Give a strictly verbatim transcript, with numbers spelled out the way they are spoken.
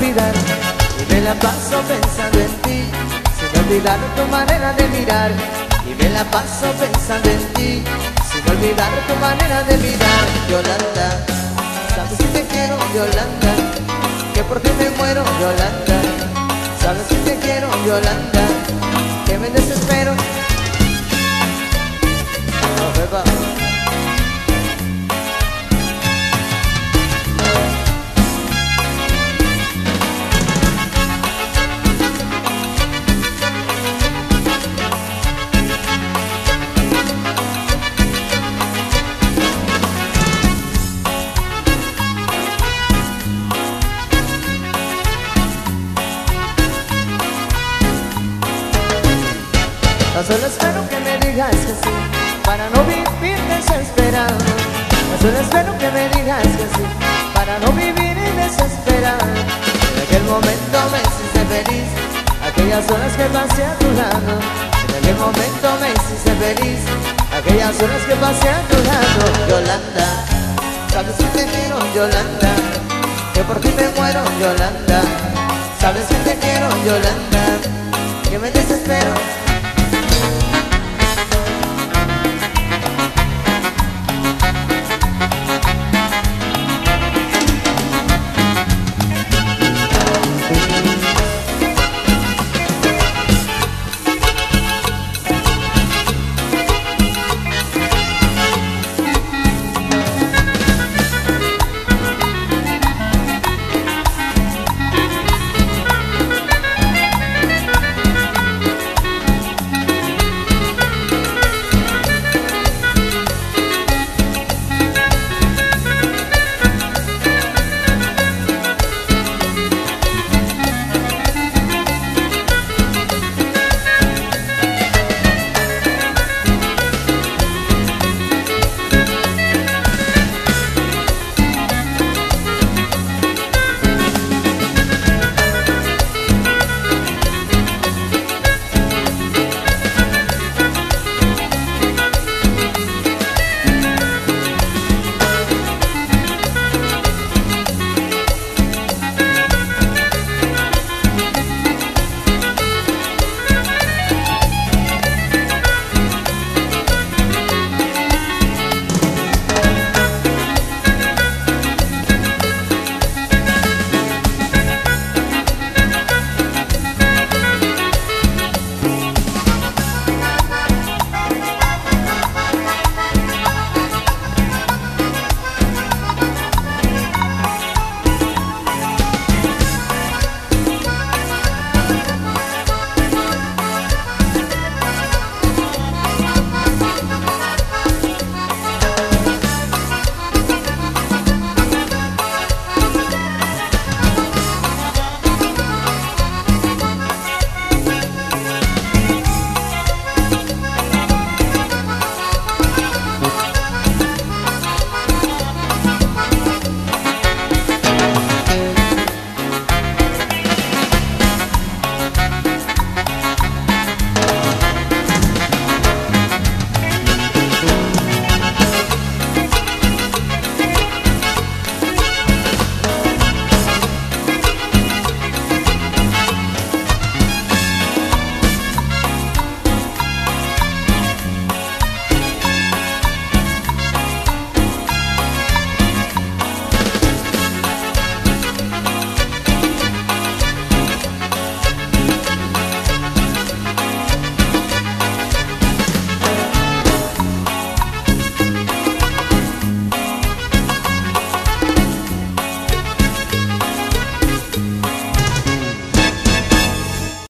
olvidar. Y me la paso pensando en ti, sin olvidar tu manera de mirar. Y me la paso pensando en ti, sin olvidar tu manera de mirar. Yolanda, sabes que te quiero, Yolanda, que por ti me muero, Yolanda. Sabes que te quiero, Yolanda, que me desespero. Oh, beba. Tan solo espero que me digas que sí, para no vivir desesperado. Tan solo espero que me digas que sí, para no vivir desesperado. En aquel momento me hiciste feliz, aquellas horas que pasé a tu lado. En aquel momento me hiciste feliz, aquellas horas que pasé a tu lado. Yolanda, sabes que te quiero, Yolanda, que por ti me muero, Yolanda. Sabes que te quiero, Yolanda, que me desespero.